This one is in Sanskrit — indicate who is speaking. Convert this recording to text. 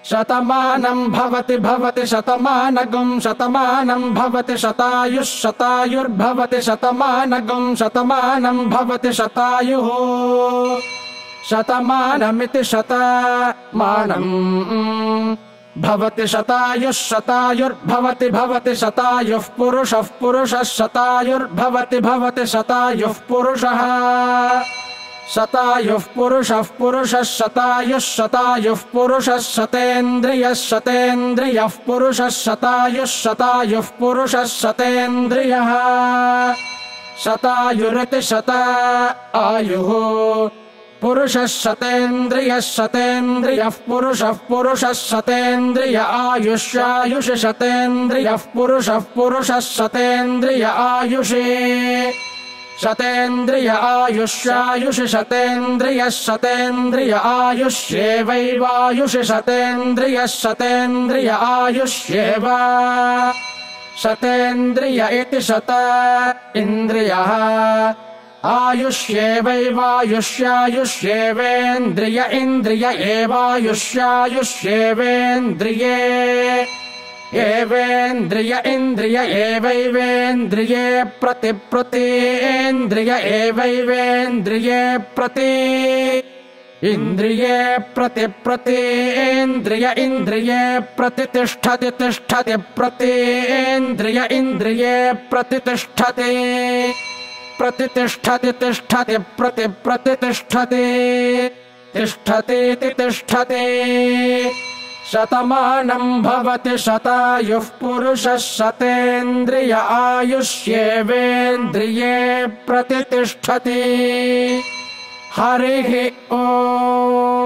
Speaker 1: शतमानं भवति भवति शतमानगं शतमानं भवति शतायुः शतायुर्भवति शतमानगं शतमानं भवति शतायुः शतमानमिति शतमानं भवति शतायुः शतायुर्भवति भवति शतायुः पुरुषः पुरुषः शतायुर्भवति भवति शतायुः पुरुषः शतायुः पुरुषः पुरुषः शतायुः शतायुः पुरुषः शतेन्द्रियः शतेन्द्रियः पुरुषः शतायुः शतायुः पुरुषः शतेन्द्रियः शतायुरिति शतायुः पुरुषः शतेन्द्रियः शतेन्द्रियः पुरुषः पुरुषः शतेन्द्रिय आयुष्यायुष शतेन्द्रियः पुरुषः पुरुषः शतेन्द्रिय आयुषे शतेन्द्रिय आयुष्यायुष शतेन्द्रियः शतेन्द्रिय आयुष्येवैवायुष शतेन्द्रियः शतेन्द्रिय आयुष्येव शतेन्द्रिय इति शत इन्द्रियः आयुष्येवैवायुष्यायुष्येवेन्द्रिय इन्द्रिय एवायुष्यायुष्येवेन्द्रिये एवेन्द्रिय इन्द्रिय एवैवेन्द्रिये प्रतिप्रतीन्द्रिय एवैवेन्द्रिये प्रति इन्द्रिये प्रतिप्रतीन्द्रिय इन्द्रिये प्रतितिष्ठति तिष्ठति प्रतीन्द्रिय इन्द्रिये प्रतितिष्ठति प्रतितिष्ठति तिष्ठति प्रतितिष्ठति तिष्ठतीति तिष्ठति शतमानं भवति शतायुः पुरुषः शतेन्द्रिय आयुष्येवेन्द्रिये प्रतितिष्ठति हरिः ॐ।